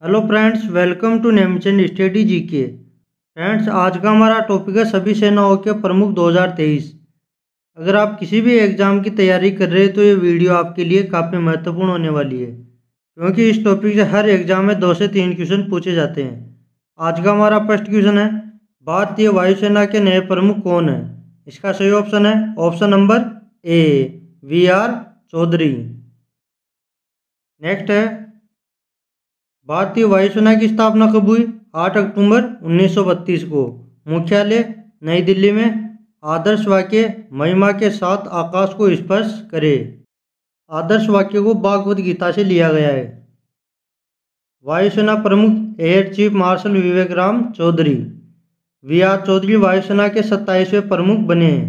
Hello friends, welcome to Nemchand study GK. Friends, आज का हमारा टॉपिक है सभी सेनाओं के प्रमुख 2023। अगर आप किसी भी एग्ज़ाम की तैयारी कर रहे हैं तो ये वीडियो आपके लिए काफ़ी महत्वपूर्ण होने वाली है, क्योंकि इस टॉपिक से हर एग्ज़ाम में 2 से 3 क्वेश्चन पूछे जाते हैं। आज का हमारा फर्स्ट क्वेश्चन है, भारतीय वायुसेना के नए प्रमुख कौन है? इसका सही ऑप्शन है option number A, VR. Chaudhary. Next है, भारतीय वायुसेना की स्थापना कब हुई? 8 अक्टूबर 1932 को। मुख्यालय नई दिल्ली में। आदर्श वाक्य, महिमा के साथ आकाश को स्पर्श करे। आदर्श वाक्य को भागवत गीता से लिया गया है। वायुसेना प्रमुख air chief marshal Vivek Ram Chaudhary. VR. Chaudhary वायुसेना के 27वें प्रमुख बने हैं।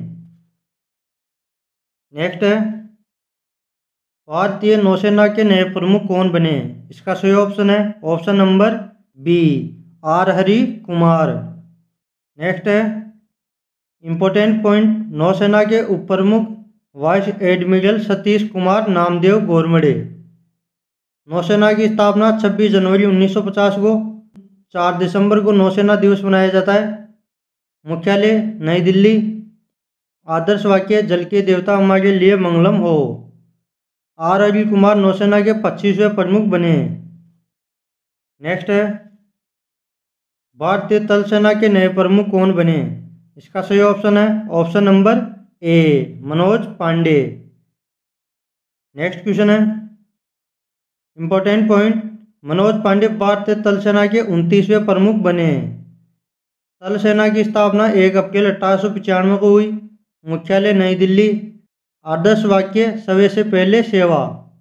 नेक्स्ट है, भारतीय नौसेना के नए प्रमुख कौन बने? इसका सही ऑप्शन है option number B, R Hari Kumar. Next है, इंपॉर्टेंट पॉइंट, नौसेना के उप प्रमुख वाइस एडमिरल सतीश कुमार नामदेव गोरमडे। नौसेना की स्थापना 26 जनवरी 1950 को। 4 दिसंबर को नौसेना दिवस मनाया जाता है। मुख्यालय नई दिल्ली। आदर्श वाक्य, जल के देवता हमारे लिए मंगलम हो। आर हरि कुमार नौसेना के 25वें प्रमुख बने हैं। नेक्स्ट है, भारतीय थल सेना के नए प्रमुख कौन बने? इसका सही ऑप्शन है option number A, Manoj Pande. Next question है, इंपॉर्टेंट पॉइंट, मनोज पांडे भारतीय थल सेना के 29वें प्रमुख बने हैं। थल सेना की स्थापना 1 अप्रैल 1895 को हुई। मुख्यालय नई दिल्ली। आदर्श वाक्य, समय से पहले सेवा।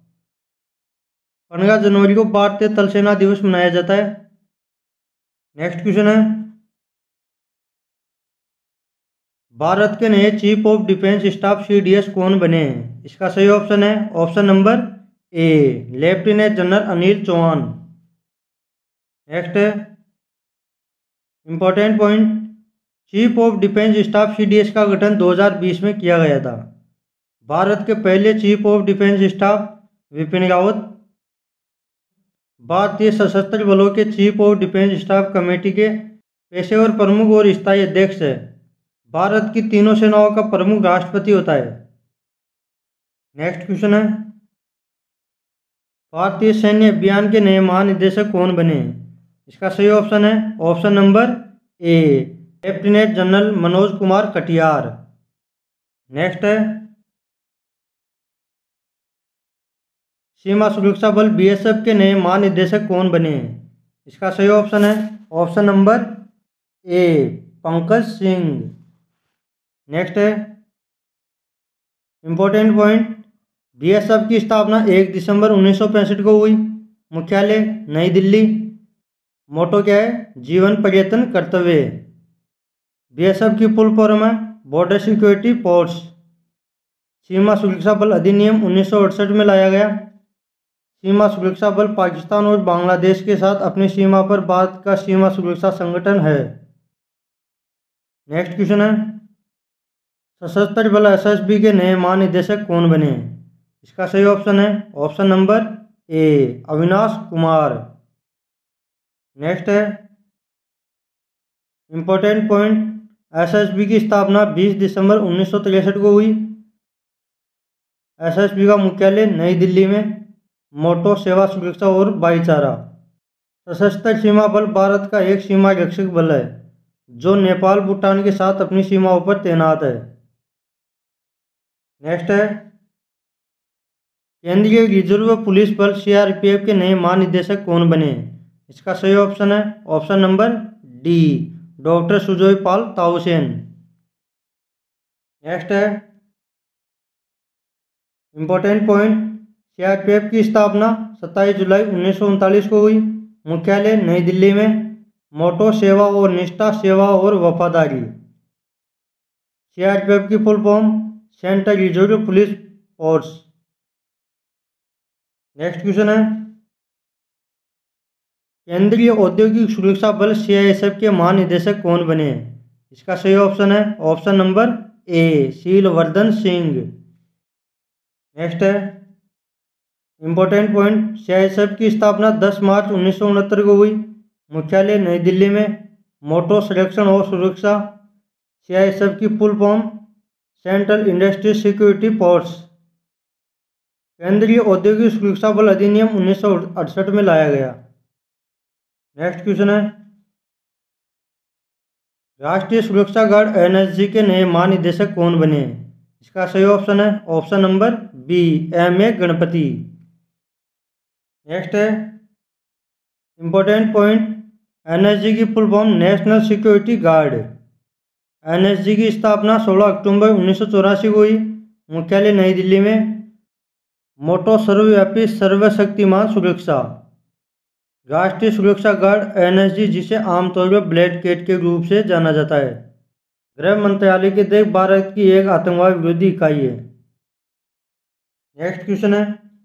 15 जनवरी को भारतीय थल सेना दिवस मनाया जाता है। नेक्स्ट क्वेश्चन है, भारत के नए chief of defence staff CDS कौन बने हैं? इसका सही ऑप्शन है option number A, lieutenant general Anil Chauhan. Next है, important point, chief of defence staff CDS का गठन 2020 में किया गया था। भारत के पहले chief of defence staff Vipin Rawat. भारतीय सशस्त्र बलों के chief of defence staff committee के पेशेवर प्रमुख और स्थायी अध्यक्ष है। भारत की तीनों सेनाओं का प्रमुख राष्ट्रपति होता है। नेक्स्ट क्वेश्चन है, भारतीय सैन्य अभियान के नए महानिदेशक कौन बने? इसका सही ऑप्शन है option number A, lieutenant general Manoj Kumar Katiyar. Next है, सीमा सुरक्षा बल बीएसएफ के नए महानिदेशक कौन बने? इसका सही ऑप्शन है option number A, Pankaj Singh. Next है, इंपॉर्टेंट पॉइंट, बीएसएफ की स्थापना 1 दिसंबर 1965 को हुई। मुख्यालय नई दिल्ली। मोटो क्या है? जीवन पर्यटन कर्तव्य। बीएसएफ की फुल फॉर्म है बॉर्डर सिक्योरिटी फोर्स। सीमा सुरक्षा बल अधिनियम 1968 में लाया गया। सीमा सुरक्षा बल पाकिस्तान और बांग्लादेश के साथ अपनी सीमा पर भारत का सीमा सुरक्षा संगठन है। नेक्स्ट क्वेश्चन है, सशस्त्र बल एसएसबी के नए महानिदेशक कौन बने? इसका सही ऑप्शन है option number A, Avinash Kumar. Next है, इंपॉर्टेंट पॉइंट, एसएसबी की स्थापना 20 दिसंबर 1963 को हुई। एसएसबी का मुख्यालय नई दिल्ली में। मोटो सेवा सुरक्षा और भाईचारा। सशस्त्र सीमा बल भारत का एक सीमा रक्षक बल है जो नेपाल भूटान के साथ अपनी सीमाओं पर तैनात है। नेक्स्ट है, केंद्रीय रिजर्व पुलिस बल सीआरपीएफ के नए महानिदेशक कौन बने? इसका सही ऑप्शन है option number D, doctor Sujoy Pal Tausen. Next है, इंपॉर्टेंट पॉइंट, सीआरपीएफ की स्थापना 27 जुलाई 1939 को हुई। मुख्यालय नई दिल्ली में। मोटो सेवा और निष्ठा, सेवा और वफादारी। सीआरपीएफ की full form central reserve police force. Next question है, केंद्रीय औद्योगिक सुरक्षा बल सीआईएसएफ के महानिदेशक कौन बने? इसका सही ऑप्शन है option number A, Sheelvardhan Singh. Next है, इम्पोर्टेंट पॉइंट, सीआईएसएफ की स्थापना 10 मार्च 1969 को हुई। मुख्यालय नई दिल्ली में। मोटो संरक्षण और सुरक्षा। सीआईएसएफ की full form central industrial security force. केंद्रीय औद्योगिक सुरक्षा बल अधिनियम 1968 में लाया गया। नेक्स्ट क्वेश्चन है, राष्ट्रीय सुरक्षा गार्ड एनएसजी के नए महानिदेशक कौन बने? इसका सही ऑप्शन है option number B, MA. Ganapati. Next है इंपॉर्टेंट पॉइंट, एनएसजी की full form national security guard. NSG की स्थापना 16 अक्टूबर 1984 को हुई। मुख्यालय नई दिल्ली में। मोटो सर्वव्यापी सर्वशक्तिमान सुरक्षा। राष्ट्रीय सुरक्षा गार्ड एनएसजी, जिसे आमतौर पर ब्लैक कैट के रूप से जाना जाता है, गृह मंत्रालय के तहत भारत की एक आतंकवाद विरोधी इकाई है। नेक्स्ट क्वेश्चन है,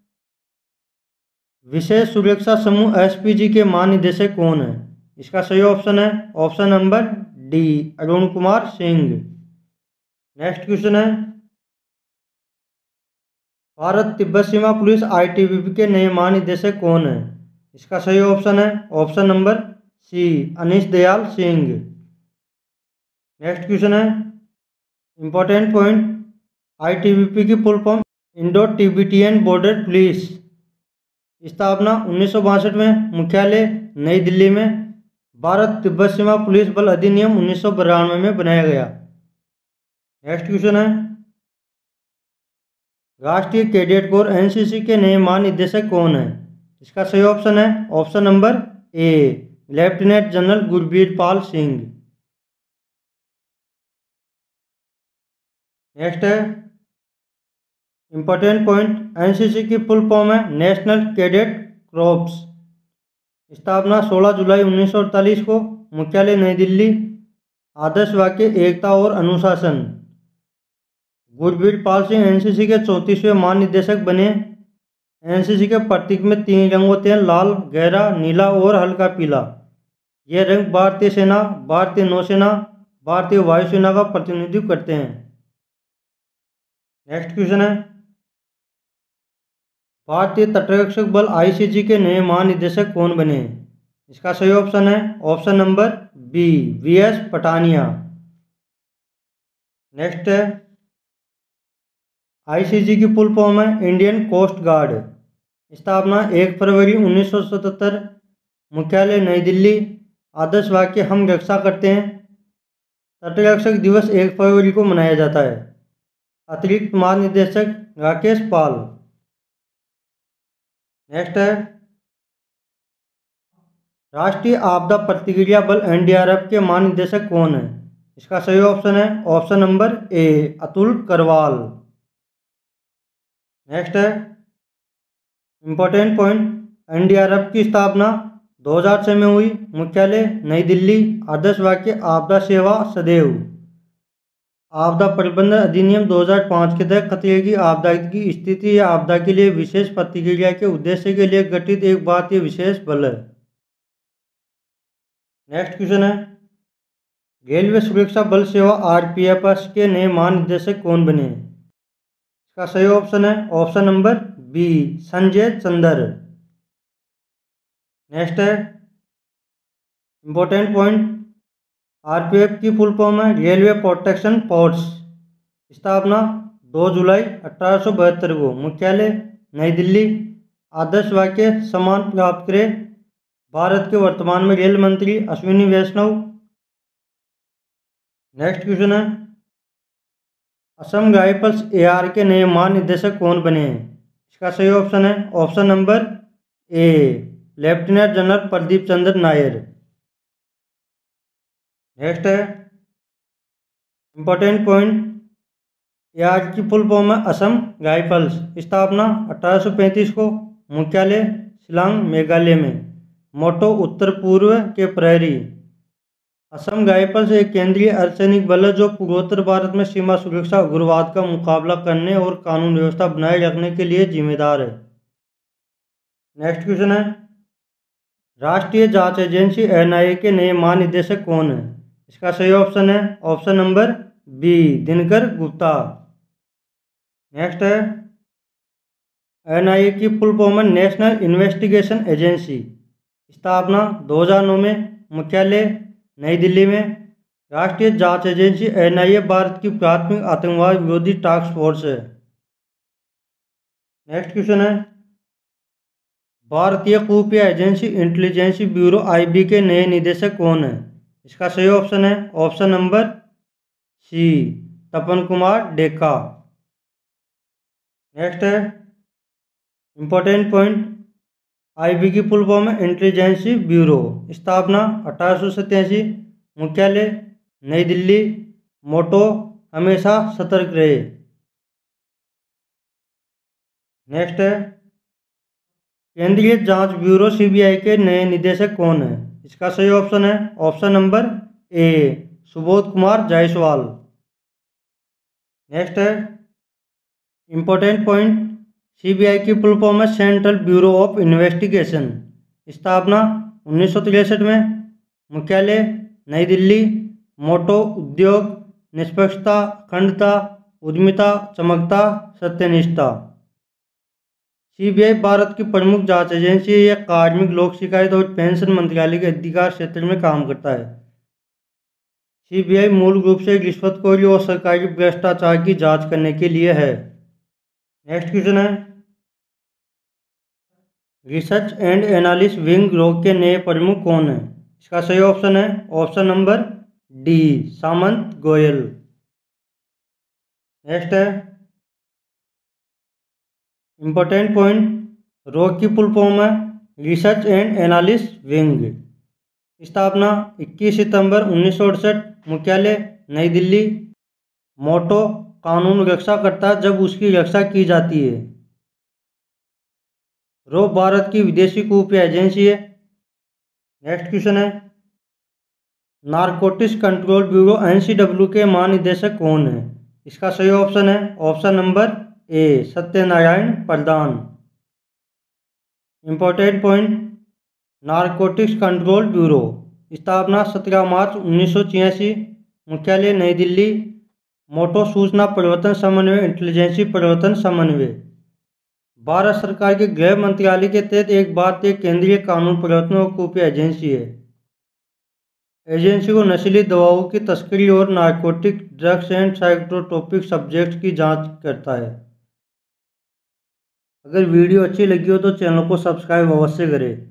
विशेष सुरक्षा समूह एसपीजी के महानिदेशक कौन है? इसका सही ऑप्शन है option number D, Arun Kumar Singh. Next question है, भारत तिब्बत सीमा पुलिस आईटीबीपी के नए महानिदेशक कौन है? इसका सही ऑप्शन है option number C, Anish Dayal Singh. Next question है इंपॉर्टेंट पॉइंट, आईटीबीपी की full form Indo Tibetan border police. स्थापना 1962 में। मुख्यालय नई दिल्ली में। भारत तिब्बत सीमा पुलिस बल अधिनियम 1992 में बनाया गया। नेक्स्ट क्वेश्चन है, राष्ट्रीय कैडेट कोर एनसीसी के नए महानिदेशक कौन है? इसका सही ऑप्शन है option number A, lieutenant general Gurbir Pal Singh. Next है इंपॉर्टेंट पॉइंट, एनसीसी की फुल फॉर्म है नेशनल कैडेट कॉर्प्स। स्थापना 16 जुलाई 1948 को। मुख्यालय नई दिल्ली। आदर्श वाक्य एकता और अनुशासन। गुरबीर पाल सिंह एनसीसी के 34वें महानिदेशक बने। एनसीसी के प्रतीक में 3 रंग होते हैं, लाल, गहरा नीला और हल्का पीला। ये रंग भारतीय सेना, भारतीय नौसेना, भारतीय वायुसेना का प्रतिनिधित्व करते हैं। नेक्स्ट क्वेश्चन है, भारतीय तटरक्षक बल आईसीजी के नए महानिदेशक कौन बने? इसका सही ऑप्शन है option number B, VS Pathania. Next है, आईसीजी की फुल फॉर्म है इंडियन कोस्ट गार्ड। स्थापना 1 फरवरी 1977। मुख्यालय नई दिल्ली। आदर्श वाक्य हम रक्षा करते हैं। तटरक्षक दिवस 1 फरवरी को मनाया जाता है। अतिरिक्त महानिदेशक राकेश पाल। नेक्स्ट है, राष्ट्रीय आपदा प्रतिक्रिया बल एनडीआरएफ के महानिदेशक कौन है? इसका सही ऑप्शन है option number A, Atul Karwal. Next है इंपॉर्टेंट पॉइंट, एनडीआरएफ की स्थापना 2006 में हुई। मुख्यालय नई दिल्ली। आदर्श वाक्य आपदा सेवा सदैव। आपदा प्रबंधन अधिनियम 2005 के तहत खतरे की आपदा की स्थिति या आपदा के लिए विशेष प्रतिक्रिया के उद्देश्य के लिए गठित एक भारतीय विशेष बल है। नेक्स्ट क्वेश्चन है, रेलवे सुरक्षा बल सेवा आरपीएफ के नए महानिदेशक कौन बने? इसका सही ऑप्शन है option number B, Sanjay Chander. Next है इंपॉर्टेंट पॉइंट, आरपीएफ की फुल फॉर्म है रेलवे प्रोटेक्शन फोर्स। स्थापना 2 जुलाई 1872 को। मुख्यालय नई दिल्ली। आदर्श वाक्य सम्मान प्राप्त करे भारत के वर्तमान में रेल मंत्री अश्विनी वैष्णव। नेक्स्ट क्वेश्चन है, असम राइफल्स एआर के नए महानिदेशक कौन बने हैं? इसका सही ऑप्शन है option number A, lieutenant general Pradeep Chandra Nair. Next है इंपॉर्टेंट पॉइंट, एआर की फुल फॉर्म है असम राइफल्स। स्थापना 1835 को। मुख्यालय शिलांग मेघालय में। मोटो उत्तर पूर्व के प्रहरी। असम राइफल्स एक केंद्रीय अर्धसैनिक बल है जो पूर्वोत्तर भारत में सीमा सुरक्षा, उग्रवाद का मुकाबला करने और कानून व्यवस्था बनाए रखने के लिए जिम्मेदार है। नेक्स्ट क्वेश्चन है, राष्ट्रीय जांच एजेंसी एनआईए के नए महानिदेशक कौन है? इसका सही ऑप्शन है option number B, Dinkar Gupta. Next है NIA की फुल फॉर्म है नेशनल इन्वेस्टिगेशन एजेंसी। स्थापना 2009 में। मुख्यालय नई दिल्ली में। राष्ट्रीय जांच एजेंसी NIA भारत की प्राथमिक आतंकवाद विरोधी टास्क फोर्स है। नेक्स्ट क्वेश्चन है, भारतीय खुफिया एजेंसी इंटेलिजेंस ब्यूरो IB के नए निदेशक कौन है? इसका सही ऑप्शन है option number C, Tapan Kumar Deka. Next है इंपॉर्टेंट पॉइंट, IB की फुल फॉर्म है इंटेलिजेंस ब्यूरो। स्थापना 1887। मुख्यालय नई दिल्ली। मोटो हमेशा सतर्क रहे। नेक्स्ट है केंद्रीय जांच ब्यूरो CBI के नए निदेशक कौन है? इसका सही ऑप्शन है option number A, Subodh Kumar Jaiswal. Next है इंपॉर्टेंट पॉइंट, CBI की फुल फॉर्म है सेंट्रल ब्यूरो ऑफ इन्वेस्टिगेशन। स्थापना 1963 में। मुख्यालय नई दिल्ली। मोटो उद्योग, निष्पक्षता, अखंडता, उद्यमिता, चमकता, सत्यनिष्ठा। CBI भारत की प्रमुख जांच एजेंसी है। यह कार्मिक, लोक शिकायत और पेंशन मंत्रालय के अधिकार क्षेत्र में काम करता है। CBI मूल रूप से रिश्वतखोरी और सरकारी भ्रष्टाचार की जांच करने के लिए है। नेक्स्ट क्वेश्चन है, रिसर्च एंड एनालिसिस विंग रोग के नए प्रमुख कौन है? इसका सही ऑप्शन है option number D, Samant Goel. Next है इंपॉर्टेंट पॉइंट, रोग की फुल फॉर्म है रिसर्च एंड एनालिसिस विंग। स्थापना 21 सितंबर 1968। मुख्यालय नई दिल्ली। मोटो कानून रक्षा करता है जब उसकी रक्षा की जाती है। रो भारत की विदेशी खुफिया एजेंसी है। नेक्स्ट क्वेश्चन है, नारकोटिक्स कंट्रोल ब्यूरो NCW के महानिदेशक कौन है? इसका सही ऑप्शन है option number A, Satyanarayan Pradhan. Important point, narcotics control bureau. स्थापना 17 मार्च 1986। मुख्यालय नई दिल्ली। मोटो सूचना परिवर्तन समन्वय, इंटेलिजेंसी परिवर्तन समन्वय। भारत सरकार के गृह मंत्रालय के तहत एक भारतीय केंद्रीय कानून परिवर्तन और खुफिया एजेंसी है। एजेंसी को नशीली दवाओं की तस्करी और narcotic drugs and psychotropic subjects की जांच करता है। अगर वीडियो अच्छी लगी हो तो चैनल को सब्सक्राइब अवश्य करें।